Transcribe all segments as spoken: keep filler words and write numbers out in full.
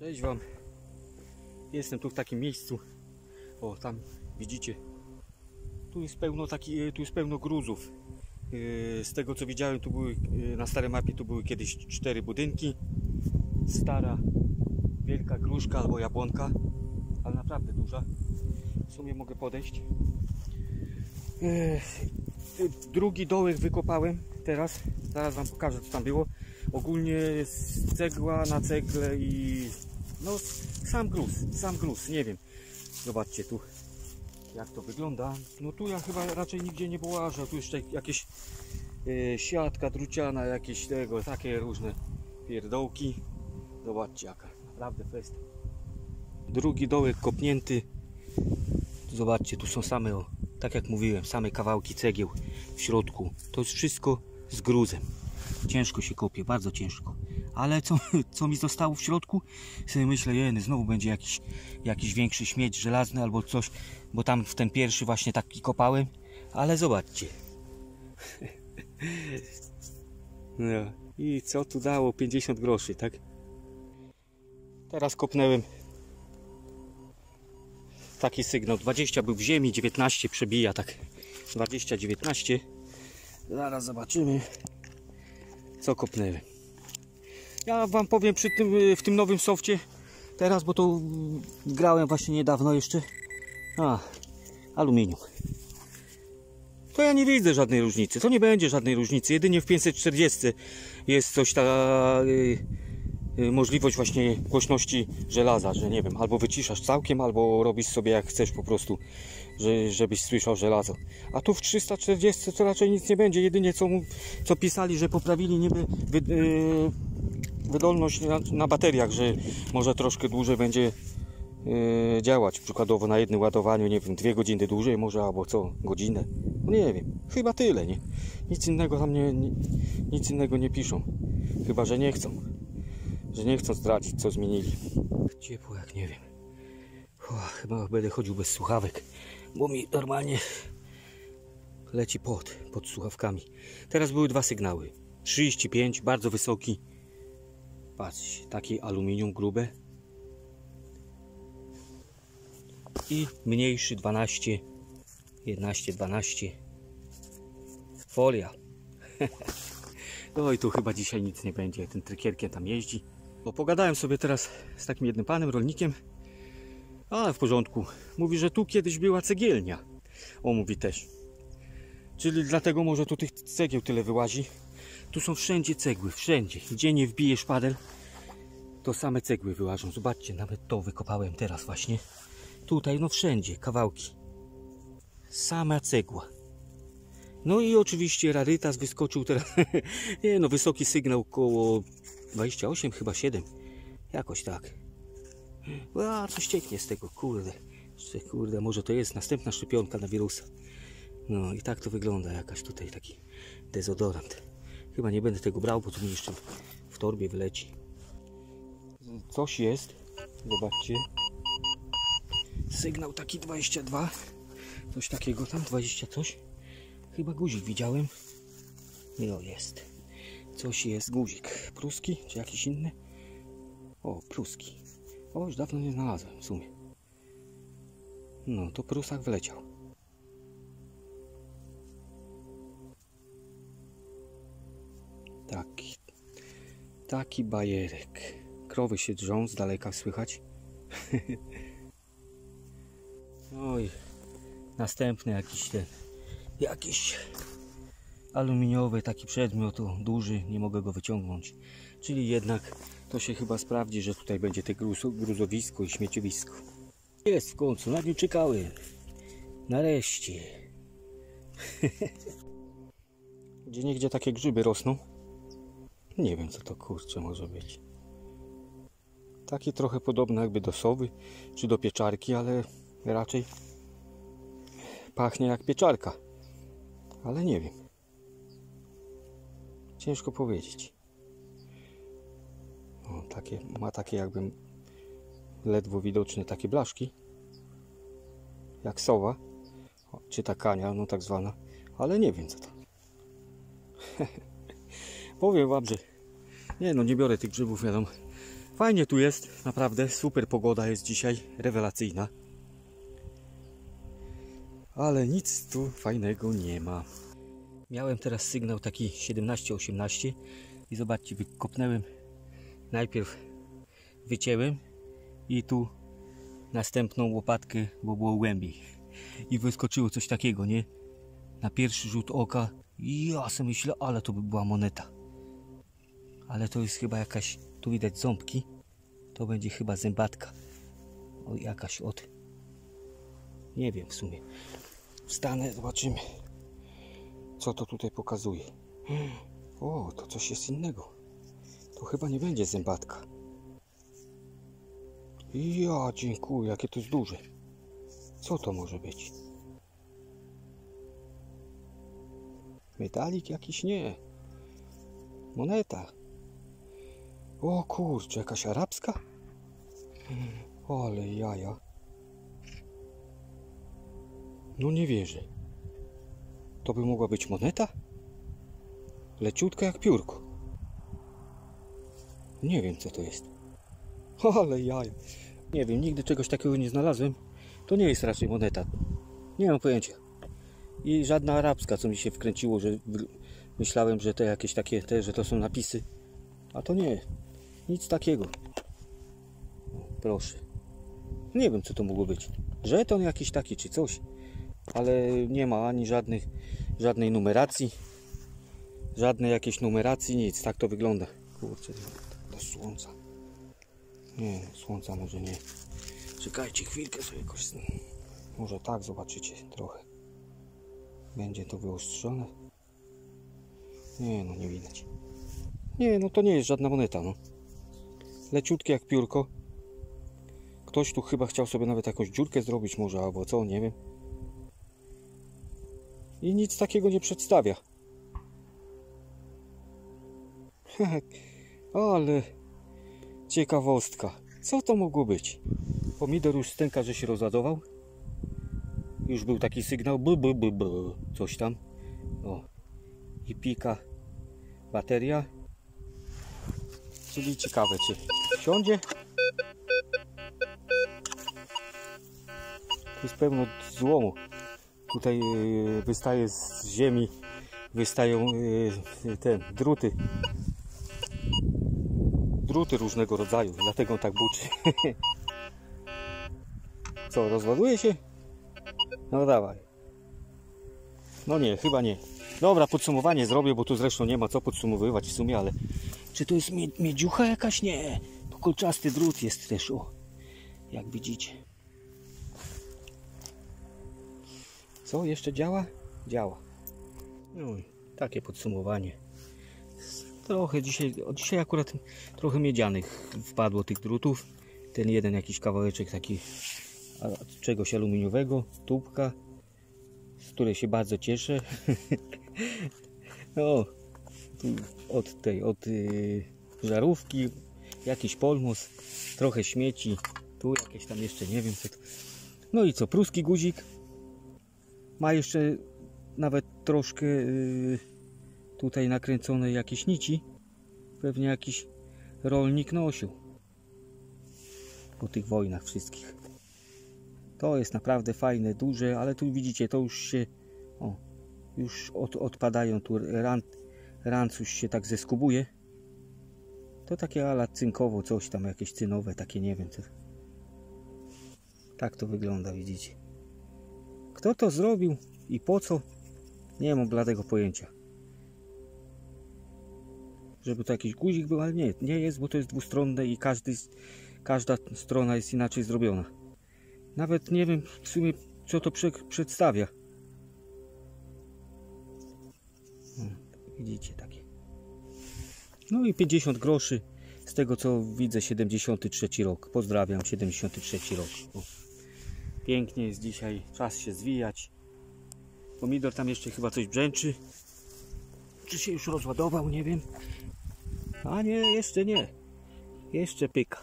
Cześć Wam. Jestem tu w takim miejscu. O, tam widzicie. Tu jest pełno taki, tu jest pełno gruzów. Z tego co widziałem, tu były na starej mapie, tu były kiedyś cztery budynki. Stara, wielka gruszka albo jabłonka, ale naprawdę duża. W sumie mogę podejść. Drugi dołek wykopałem teraz. Zaraz Wam pokażę, co tam było. Ogólnie jest cegła na cegle i no sam gruz, sam gruz, nie wiem. Zobaczcie tu, jak to wygląda. No tu ja chyba raczej nigdzie nie połażę. Tu jeszcze jakieś e, siatka druciana, jakieś tego, takie różne pierdołki. Zobaczcie jaka, naprawdę fest. Drugi dołek kopnięty. Zobaczcie, tu są same, o, tak jak mówiłem, same kawałki cegieł w środku. To jest wszystko z gruzem. Ciężko się kopie, bardzo ciężko. Ale co, co mi zostało w środku? Sobie myślę, jeny, znowu będzie jakiś, jakiś większy śmieć żelazny albo coś, bo tam w ten pierwszy właśnie taki kopałem. Ale zobaczcie. No i co tu dało? pięćdziesiąt groszy, tak? Teraz kopnąłem taki sygnał. dwadzieścia był w ziemi, dziewiętnaście przebija, tak. dwadzieścia, dziewiętnaście. Zaraz zobaczymy, co kopnęłem. Ja Wam powiem przy tym, w tym nowym softie teraz, bo to grałem właśnie niedawno jeszcze. A, aluminium. To ja nie widzę żadnej różnicy. To nie będzie żadnej różnicy. Jedynie w pięćset czterdzieści jest coś ta y, y, możliwość właśnie głośności żelaza, że nie wiem, albo wyciszasz całkiem, albo robisz sobie jak chcesz po prostu, że, żebyś słyszał żelazo. A tu w trzysta czterdzieści to raczej nic nie będzie. Jedynie co, co pisali, że poprawili niby wy, y, wydolność na, na bateriach, że może troszkę dłużej będzie yy, działać. Przykładowo na jednym ładowaniu, nie wiem, dwie godziny dłużej może, albo co, godzinę. No nie wiem, chyba tyle, nie? Nic innego tam nie, nie, nic innego nie piszą. Chyba, że nie chcą. Że nie chcą zdradzić, co zmienili. Ciepło jak nie wiem. O, chyba będę chodził bez słuchawek, bo mi normalnie leci pot pod słuchawkami. Teraz były dwa sygnały. trzydzieści pięć, bardzo wysoki. Patrzcie, takie aluminium grube i mniejszy dwanaście, jedenaście, dwanaście, folia. No i tu chyba dzisiaj nic nie będzie, ten trykierkiem tam jeździ. Bo pogadałem sobie teraz z takim jednym panem, rolnikiem, ale w porządku. Mówi, że tu kiedyś była cegielnia. O, mówi też. Czyli dlatego może tu tych cegieł tyle wyłazi. Tu są wszędzie cegły, wszędzie. Gdzie nie wbijesz szpadel, to same cegły wyłażą. Zobaczcie, nawet to wykopałem teraz właśnie. Tutaj, no wszędzie, kawałki. Sama cegła. No i oczywiście rarytas wyskoczył teraz. Nie no, wysoki sygnał, około dwadzieścia osiem, chyba siedem. Jakoś tak. A, coś cieknie z tego, kurde. Jeszcze, kurde, może to jest następna szczepionka na wirusa. No i tak to wygląda, jakaś tutaj taki dezodorant. Chyba nie będę tego brał, bo to mi jeszcze w torbie wyleci. Coś jest. Zobaczcie. Sygnał taki dwadzieścia dwa. Coś takiego tam, dwadzieścia coś. Chyba guzik widziałem. No jest. Coś jest, guzik. Pruski czy jakiś inny? O, pruski. O, już dawno nie znalazłem w sumie. No, to prusak wleciał. Taki, taki bajerek. Krowy się drżą, z daleka słychać. Oj, następny jakiś ten, jakiś aluminiowy taki przedmiot, duży, nie mogę go wyciągnąć. Czyli jednak to się chyba sprawdzi, że tutaj będzie te gruz, gruzowisko i śmieciowisko. Jest w końcu, na nim czekałem. Nareszcie. Gdzie niegdzie takie grzyby rosną. Nie wiem, co to kurczę może być. Takie trochę podobne jakby do sowy czy do pieczarki, ale raczej pachnie jak pieczarka. Ale nie wiem. Ciężko powiedzieć. O, takie, ma takie jakby ledwo widoczne takie blaszki. Jak sowa. O, czy takania, no tak zwana. Ale nie wiem co to. Powiem Wam, że nie no, nie biorę tych grzybów, wiadomo. Fajnie tu jest, naprawdę super pogoda jest dzisiaj, rewelacyjna. Ale nic tu fajnego nie ma. Miałem teraz sygnał taki siedemnaście osiemnaście i zobaczcie, wykopnąłem, najpierw wycięłem i tu następną łopatkę, bo było głębiej i wyskoczyło coś takiego, nie? Na pierwszy rzut oka ja sobie myślę, ale to by była moneta, ale to jest chyba jakaś, tu widać ząbki, to będzie chyba zębatka, o, jakaś od, nie wiem w sumie. Wstanę, zobaczymy, co to tutaj pokazuje. O, to coś jest innego. To chyba nie będzie zębatka. Ja dziękuję, jakie to jest duże. Co to może być? Metalik jakiś? Nie. Moneta. O kurczę, jakaś arabska? Ale jaja. No nie wierzę. To by mogła być moneta? Leciutka jak piórko. Nie wiem co to jest. Ale jaja. Nie wiem, nigdy czegoś takiego nie znalazłem. To nie jest raczej moneta. Nie mam pojęcia. I żadna arabska, co mi się wkręciło, że myślałem, że te jakieś takie, te, że to są napisy. A to nie. Nic takiego. Proszę. Nie wiem co to mogło być. Żeton jakiś taki czy coś. Ale nie ma ani żadnych, żadnej numeracji. Żadnej jakiejś numeracji, nic. Tak to wygląda. Kurczę, do słońca. Nie, słońca może nie. Czekajcie chwilkę sobie jakoś. Może tak zobaczycie trochę. Będzie to wyostrzone. Nie no, nie widać. Nie, no to nie jest żadna moneta, no. Leciutkie jak piórko. Ktoś tu chyba chciał sobie nawet jakąś dziurkę zrobić może, albo co, nie wiem. I nic takiego nie przedstawia. Ale ciekawostka. Co to mogło być? Pomidor już stęka, że się rozładował. Już był taki sygnał, bu, bu, bu, bu, coś tam. O. I pika bateria. Czyli ciekawe, czy wsiądzie. Tu jest pełno złomu. Tutaj wystaje z ziemi, wystają te druty. Druty różnego rodzaju, dlatego on tak buczy. Co, rozładuje się? No dawaj. No nie, chyba nie. Dobra, podsumowanie zrobię, bo tu zresztą nie ma co podsumowywać w sumie, ale czy to jest miedziucha jakaś? Nie. To kolczasty drut jest też, o. Jak widzicie. Co, jeszcze działa? Działa. No i takie podsumowanie. Trochę dzisiaj, dzisiaj akurat trochę miedzianych wpadło tych drutów. Ten jeden jakiś kawałeczek taki czegoś aluminiowego, tubka, z której się bardzo cieszę. No, tu od tej, od yy, żarówki, jakiś polmos, trochę śmieci, tu jakieś tam jeszcze nie wiem co to. No i co, pruski guzik. Ma jeszcze nawet troszkę yy, tutaj nakręcone jakieś nici. Pewnie jakiś rolnik nosił po tych wojnach wszystkich. To jest naprawdę fajne, duże, ale tu widzicie, to już się o, już od, odpadają, tu ran, rancuś się tak zeskubuje. To takie ala cynkowo, coś tam, jakieś cynowe, takie nie wiem co. Tak to wygląda, widzicie. Kto to zrobił i po co? Nie mam bladego pojęcia. Żeby to jakiś guzik był, ale nie, nie jest, bo to jest dwustronne i każdy, każda strona jest inaczej zrobiona. Nawet nie wiem w sumie co to prze, przedstawia. Hmm, widzicie takie. No i pięćdziesiąt groszy. Z tego co widzę siedemdziesiąty trzeci rok. Pozdrawiam, siedemdziesiąty trzeci rok. O. Pięknie jest dzisiaj, czas się zwijać. Pomidor tam jeszcze chyba coś brzęczy. Czy się już rozładował, nie wiem. A nie, jeszcze nie. Jeszcze pyka.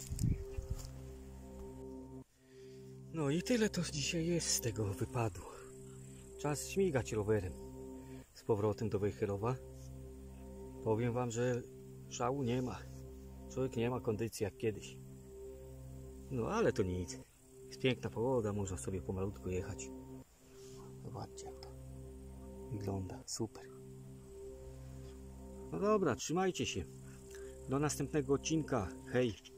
No i tyle to dzisiaj jest z tego wypadu. Czas śmigać rowerem z powrotem do Wejherowa. Powiem wam, że szału nie ma. Człowiek nie ma kondycji jak kiedyś. No ale to nic. Jest piękna pogoda, można sobie pomalutku jechać. Zobaczcie jak to wygląda. Super. No dobra, trzymajcie się. Do następnego odcinka. Hej.